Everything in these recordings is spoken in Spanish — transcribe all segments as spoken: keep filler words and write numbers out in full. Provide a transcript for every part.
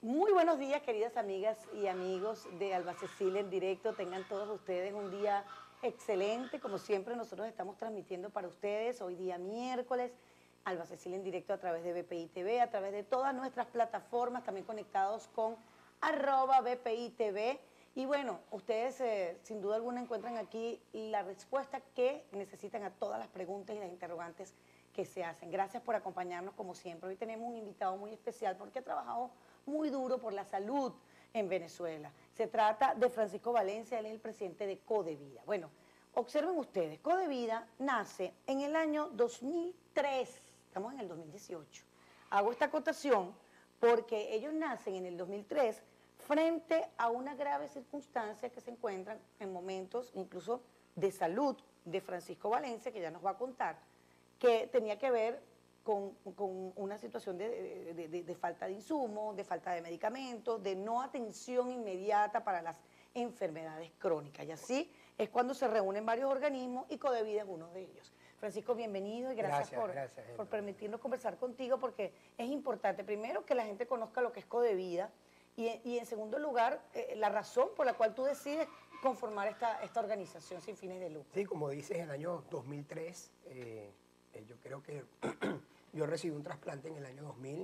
Muy buenos días, queridas amigas y amigos de Alba Cecilia en directo. Tengan todos ustedes un día excelente. Como siempre, nosotros estamos transmitiendo para ustedes hoy día miércoles, Alba Cecilia en directo a través de B P I T V, a través de todas nuestras plataformas, también conectados con arroba B P I T V. Y bueno, ustedes eh, sin duda alguna encuentran aquí la respuesta que necesitan a todas las preguntas y las interrogantes que se hacen. Gracias por acompañarnos como siempre. Hoy tenemos un invitado muy especial porque ha trabajado muy duro por la salud en Venezuela. Se trata de Francisco Valencia, él es el presidente de Codevida. Bueno, observen ustedes, Codevida nace en el año dos mil tres, estamos en el dos mil dieciocho. Hago esta acotación porque ellos nacen en el dos mil tres frente a una grave circunstancia que se encuentran en momentos incluso de salud de Francisco Valencia, que ya nos va a contar, que tenía que ver con, con una situación de, de, de, de falta de insumos, de falta de medicamentos, de no atención inmediata para las enfermedades crónicas. Y así es cuando se reúnen varios organismos y Codevida es uno de ellos. Francisco, bienvenido y gracias, gracias, por, gracias, por permitirnos conversar contigo, porque es importante, primero, que la gente conozca lo que es Codevida y, y en segundo lugar, eh, la razón por la cual tú decides conformar esta, esta organización sin fines de lucro. Sí, como dices, en el año dos mil tres, eh, eh, yo creo que yo recibí un trasplante en el año dos mil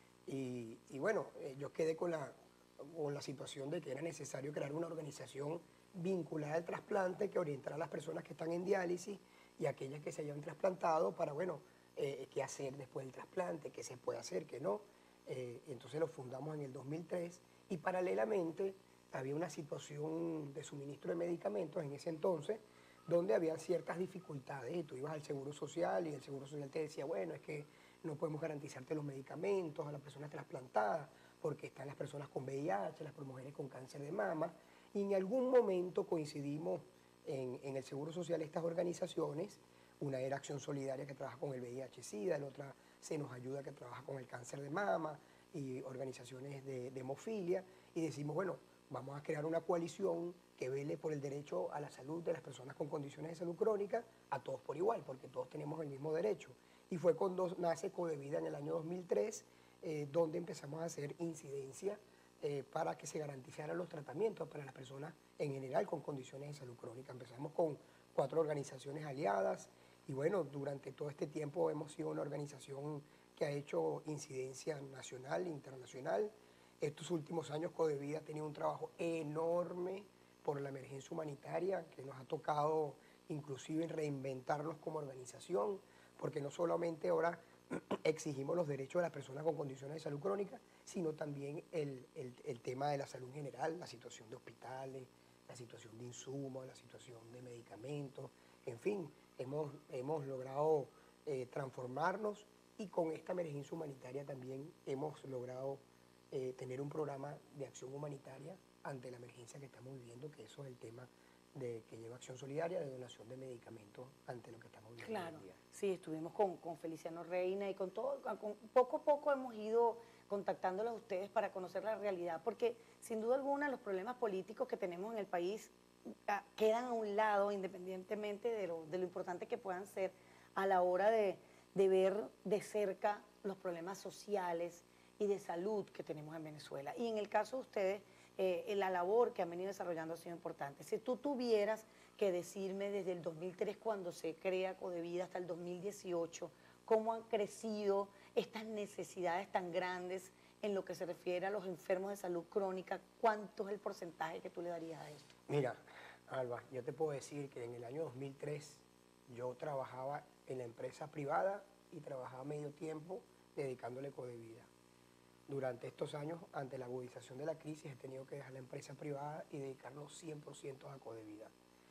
y, y bueno, eh, yo quedé con la, con la situación de que era necesario crear una organización vinculada al trasplante que orientara a las personas que están en diálisis y a aquellas que se hayan trasplantado para, bueno, eh, qué hacer después del trasplante, qué se puede hacer, qué no. Eh, entonces lo fundamos en el dos mil tres y paralelamente había una situación de suministro de medicamentos en ese entonces donde había ciertas dificultades y tú ibas al Seguro Social y el Seguro Social te decía, bueno, es que no podemos garantizarte los medicamentos a las personas trasplantadas porque están las personas con V I H, las mujeres con cáncer de mama, y en algún momento coincidimos en, en el Seguro Social estas organizaciones. Una era Acción Solidaria, que trabaja con el V I H-Sida, la otra Se Nos Ayuda, que trabaja con el cáncer de mama, y organizaciones de, de hemofilia, y decimos, bueno, vamos a crear una coalición que vele por el derecho a la salud de las personas con condiciones de salud crónica, a todos por igual, porque todos tenemos el mismo derecho. Y fue cuando nace Codevida en el año dos mil tres, eh, donde empezamos a hacer incidencia eh, para que se garantizaran los tratamientos para las personas en general con condiciones de salud crónica. Empezamos con cuatro organizaciones aliadas y bueno, durante todo este tiempo hemos sido una organización que ha hecho incidencia nacional e internacional. Estos últimos años Codevida ha tenido un trabajo enorme por la emergencia humanitaria, que nos ha tocado inclusive reinventarnos como organización, porque no solamente ahora exigimos los derechos de las personas con condiciones de salud crónica, sino también el, el, el tema de la salud en general, la situación de hospitales, la situación de insumos, la situación de medicamentos, en fin, hemos, hemos logrado eh, transformarnos y con esta emergencia humanitaria también hemos logrado eh, tener un programa de acción humanitaria ante la emergencia que estamos viviendo, que eso es el tema de que lleva Acción Solidaria, de donación de medicamentos ante lo que estamos viviendo. Claro, hoy en día. Sí, estuvimos con, con Feliciano Reina y con todo, con, poco a poco hemos ido contactándolos a ustedes para conocer la realidad, porque sin duda alguna los problemas políticos que tenemos en el país a, quedan a un lado, independientemente de lo, de lo importante que puedan ser a la hora de, de ver de cerca los problemas sociales y de salud que tenemos en Venezuela. Y en el caso de ustedes, eh, la labor que han venido desarrollando ha sido importante. Si tú tuvieras que decirme desde el dos mil tres, cuando se crea Codevida, hasta el dos mil dieciocho, cómo han crecido estas necesidades tan grandes en lo que se refiere a los enfermos de salud crónica, ¿cuánto es el porcentaje que tú le darías a esto? Mira, Alba, yo te puedo decir que en el año dos mil tres yo trabajaba en la empresa privada y trabajaba medio tiempo dedicándole Codevida. Durante estos años, ante la agudización de la crisis, he tenido que dejar la empresa privada y dedicarnos cien por ciento a Codevida.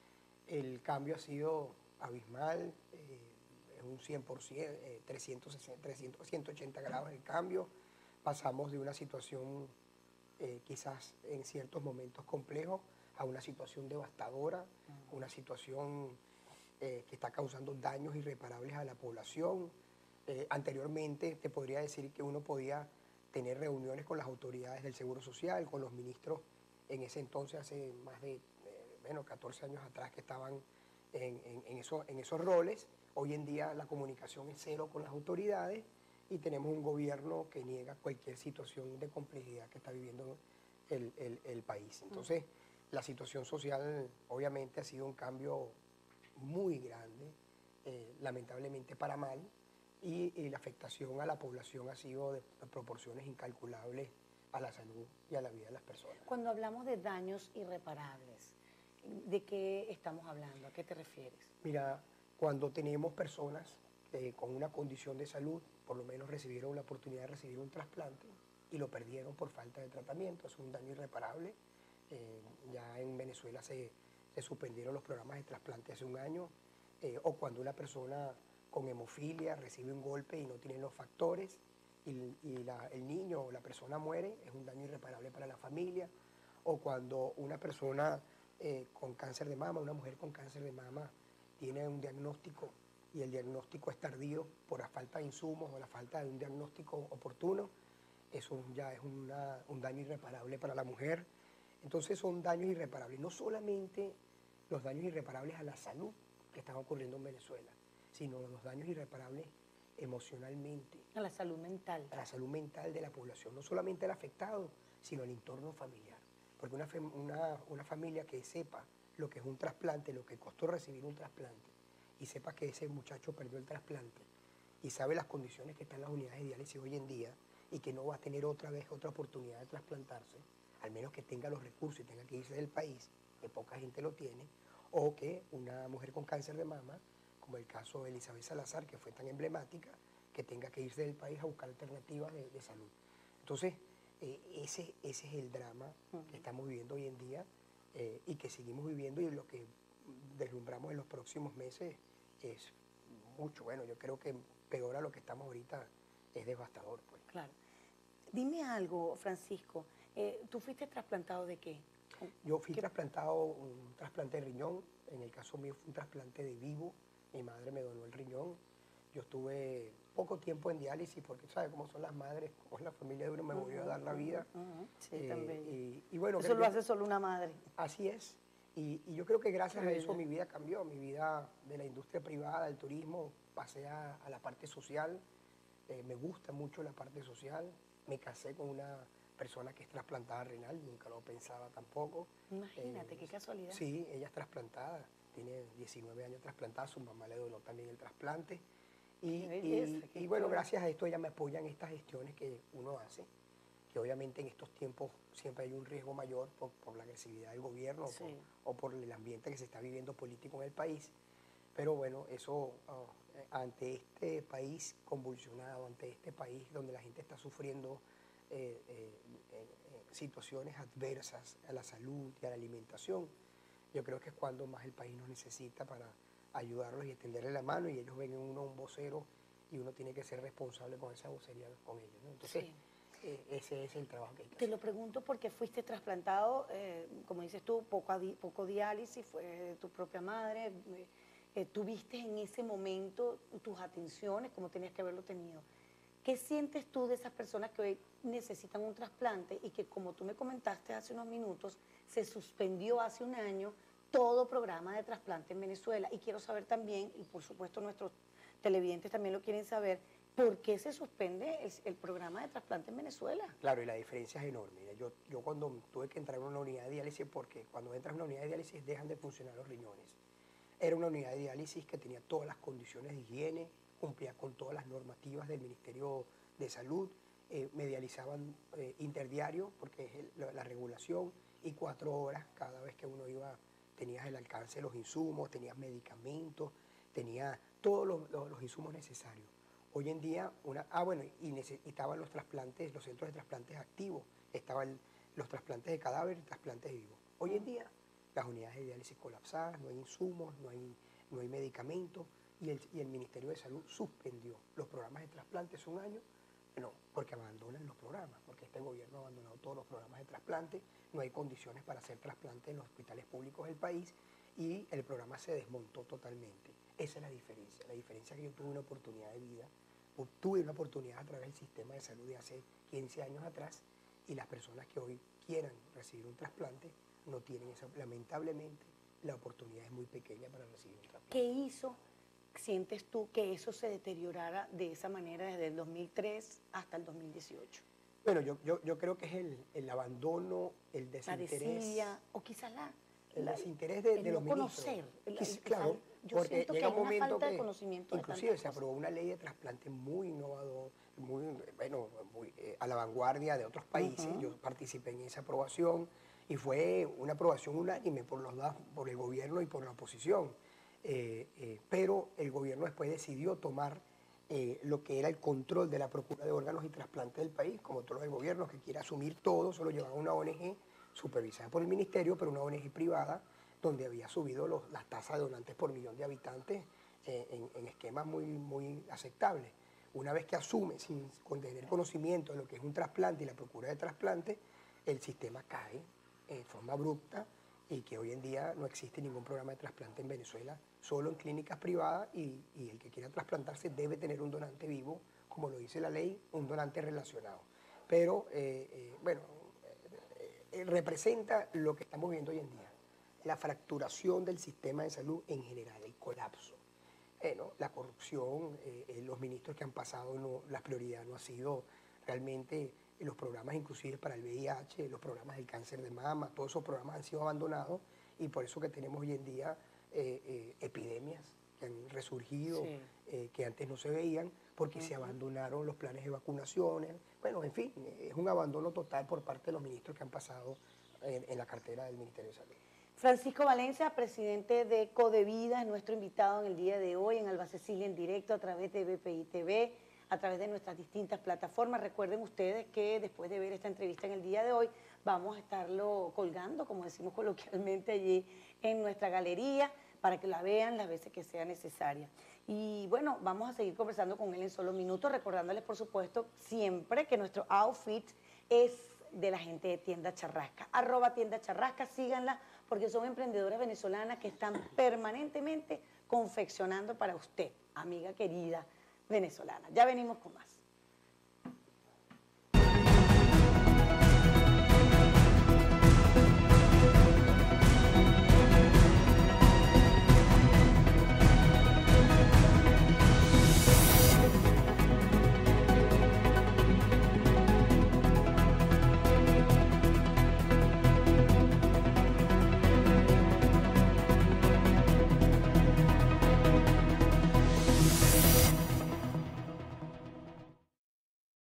El cambio ha sido abismal, eh, es un cien por ciento, eh, trescientos sesenta, trescientos, ciento ochenta grados el cambio. Pasamos de una situación eh, quizás en ciertos momentos complejos a una situación devastadora, una situación eh, que está causando daños irreparables a la población. Eh, anteriormente te podría decir que uno podía tener reuniones con las autoridades del Seguro Social, con los ministros en ese entonces, hace más de eh, bueno, catorce años atrás, que estaban en, en, en, eso, en esos roles. Hoy en día la comunicación es cero con las autoridades y tenemos un gobierno que niega cualquier situación de complejidad que está viviendo el, el, el país. Entonces, la situación social obviamente ha sido un cambio muy grande, eh, lamentablemente para mal, y, y la afectación a la población ha sido de, de proporciones incalculables a la salud y a la vida de las personas. Cuando hablamos de daños irreparables, ¿de qué estamos hablando? ¿A qué te refieres? Mira, cuando tenemos personas eh, con una condición de salud, por lo menos recibieron la oportunidad de recibir un trasplante y lo perdieron por falta de tratamiento, es un daño irreparable. Eh, ya en Venezuela se, se suspendieron los programas de trasplante hace un año, eh, o cuando una persona con hemofilia recibe un golpe y no tiene los factores y, y la, el niño o la persona muere, es un daño irreparable para la familia, o cuando una persona eh, con cáncer de mama, una mujer con cáncer de mama tiene un diagnóstico y el diagnóstico es tardío por la falta de insumos o la falta de un diagnóstico oportuno, eso ya es una, un daño irreparable para la mujer. Entonces son daños irreparables, no solamente los daños irreparables a la salud que están ocurriendo en Venezuela, sino los daños irreparables emocionalmente. A la salud mental. A la salud mental de la población, no solamente al afectado, sino al entorno familiar. Porque una, una, una familia que sepa lo que es un trasplante, lo que costó recibir un trasplante, y sepa que ese muchacho perdió el trasplante, y sabe las condiciones que están en las unidades de diálisis hoy en día, y que no va a tener otra vez otra oportunidad de trasplantarse, al menos que tenga los recursos y tenga que irse del país, que poca gente lo tiene, o que una mujer con cáncer de mama, como el caso de Elizabeth Salazar, que fue tan emblemática, que tenga que irse del país a buscar alternativas de, de salud. Entonces, eh, ese, ese es el drama uh-huh. que estamos viviendo hoy en día eh, y que seguimos viviendo, y lo que deslumbramos en los próximos meses es mucho. Bueno, yo creo que peor a lo que estamos ahorita es devastador. Pues. Claro. Dime algo, Francisco, eh, ¿tú fuiste trasplantado de qué? Yo fui ¿Qué? trasplantado, un trasplante de riñón, en el caso mío fue un trasplante de vivo, mi madre me donó el riñón, yo estuve poco tiempo en diálisis porque sabes cómo son las madres, cómo es la familia de uno, me volvió uh-huh, a dar la vida. Uh-huh. Sí, eh, también. Y, y bueno, eso lo hace solo una madre. Así es, y, y yo creo que gracias a eso mi vida cambió, mi vida de la industria privada, del turismo, pasé a, a la parte social, eh, me gusta mucho la parte social, me casé con una persona que es trasplantada renal, nunca lo pensaba tampoco. Imagínate, eh, qué casualidad. Sí, ella es trasplantada, tiene diecinueve años trasplantada, su mamá le donó también el trasplante. Y, belleza, y, y bueno, gracias a esto ella me apoya en estas gestiones que uno hace, que obviamente en estos tiempos siempre hay un riesgo mayor por, por la agresividad del gobierno sí. o, por, o por el ambiente que se está viviendo político en el país. Pero bueno, eso oh, ante este país convulsionado, ante este país donde la gente está sufriendo eh, eh, eh, situaciones adversas a la salud y a la alimentación, yo creo que es cuando más el país nos necesita para ayudarlos y extenderle la mano, y ellos ven en uno un vocero y uno tiene que ser responsable con esa vocería con ellos, ¿no? Entonces, sí. eh, ese es el trabajo que hay que Te hacer. lo pregunto porque fuiste trasplantado, eh, como dices tú, poco, poco diálisis, fue tu propia madre, eh, tuviste en ese momento tus atenciones como tenías que haberlo tenido. ¿Qué sientes tú de esas personas que hoy necesitan un trasplante y que, como tú me comentaste hace unos minutos, se suspendió hace un año todo programa de trasplante en Venezuela? Y quiero saber también, y por supuesto nuestros televidentes también lo quieren saber, ¿por qué se suspende el, el programa de trasplante en Venezuela? Claro, y la diferencia es enorme. Yo, yo cuando tuve que entrar en una unidad de diálisis, porque cuando entras en una unidad de diálisis dejan de funcionar los riñones. Era una unidad de diálisis que tenía todas las condiciones de higiene, cumplía con todas las normativas del Ministerio de Salud, eh, me dializaban eh, interdiario, porque es el, la, la regulación, y cuatro horas cada vez que uno iba, tenías el alcance de los insumos, tenías medicamentos, tenías todos los, los, los insumos necesarios. Hoy en día, una, ah bueno, y necesitaban los trasplantes, los centros de trasplantes activos, estaban los trasplantes de cadáver y trasplantes de vivos. Hoy en día, las unidades de diálisis colapsadas, no hay insumos, no hay, no hay medicamentos, y el, y el Ministerio de Salud suspendió los programas de trasplantes un año, no, porque abandonan los programas, porque este gobierno ha abandonado todos los programas de trasplante, no hay condiciones para hacer trasplantes en los hospitales públicos del país, y el programa se desmontó totalmente. Esa es la diferencia, la diferencia es que yo tuve una oportunidad de vida, tuve una oportunidad a través del sistema de salud de hace quince años atrás, y las personas que hoy quieran recibir un trasplante no tienen esa, lamentablemente, la oportunidad es muy pequeña para recibir un trasplante. ¿Qué hizo sientes tú que eso se deteriorara de esa manera desde el dos mil tres hasta el dos mil dieciocho? Bueno, yo, yo, yo creo que es el, el abandono, el La desinterés. desidia, o quizás la, El la- desinterés de, el de no los ministros. conocer. el- Quiz- el- claro, yo porque siento que llega hay un una momento falta de que conocimiento de inclusive tantas se cosas. aprobó una ley de trasplante muy innovador, muy, bueno, muy, eh, a la vanguardia de otros países. Ujú. Yo participé en esa aprobación y fue una aprobación unánime por, los, dos- por el gobierno y por la oposición. Eh, eh, pero el gobierno después decidió tomar eh, lo que era el control de la procura de órganos y trasplantes del país, como todo el gobierno que quiere asumir todo, solo llevaba una O N G supervisada por el ministerio, pero una O N G privada, donde había subido los- las tasas de donantes por millón de habitantes eh, en, en esquemas muy, muy aceptables. Una vez que asume, sin con tener conocimiento de lo que es un trasplante y la procura de trasplante, el sistema cae en forma abrupta y que hoy en día no existe ningún programa de trasplante en Venezuela, solo en clínicas privadas y, y el que quiera trasplantarse debe tener un donante vivo, como lo dice la ley, un donante relacionado. Pero, eh, eh, bueno, eh, eh, representa lo que estamos viendo hoy en día, la fracturación del sistema de salud en general, el colapso. Eh, ¿no? La corrupción, eh, eh, los ministros que han pasado, no, la prioridad no ha sido realmente eh, los programas inclusive para el V I H, los programas del cáncer de mama, todos esos programas han sido abandonados y por eso que tenemos hoy en día eh, eh, epidemias que han resurgido, Sí. eh, que antes no se veían, porque uh-huh. se abandonaron los planes de vacunaciones. Bueno, en fin, es un abandono total por parte de los ministros que han pasado en, en la cartera del Ministerio de Salud. Francisco Valencia, presidente de Codevida, es nuestro invitado en el día de hoy en Alba Cecilia en directo a través de B P I T V, a través de nuestras distintas plataformas. Recuerden ustedes que después de ver esta entrevista en el día de hoy, vamos a estarlo colgando, como decimos coloquialmente, allí en nuestra galería, para que la vean las veces que sea necesaria. Y bueno, vamos a seguir conversando con él en solo minutos, recordándoles, por supuesto, siempre que nuestro outfit es de la gente de Tienda Charrasca. Arroba Tienda Charrasca, síganla, porque son emprendedoras venezolanas que están permanentemente confeccionando para usted, amiga querida venezolana. Ya venimos con más.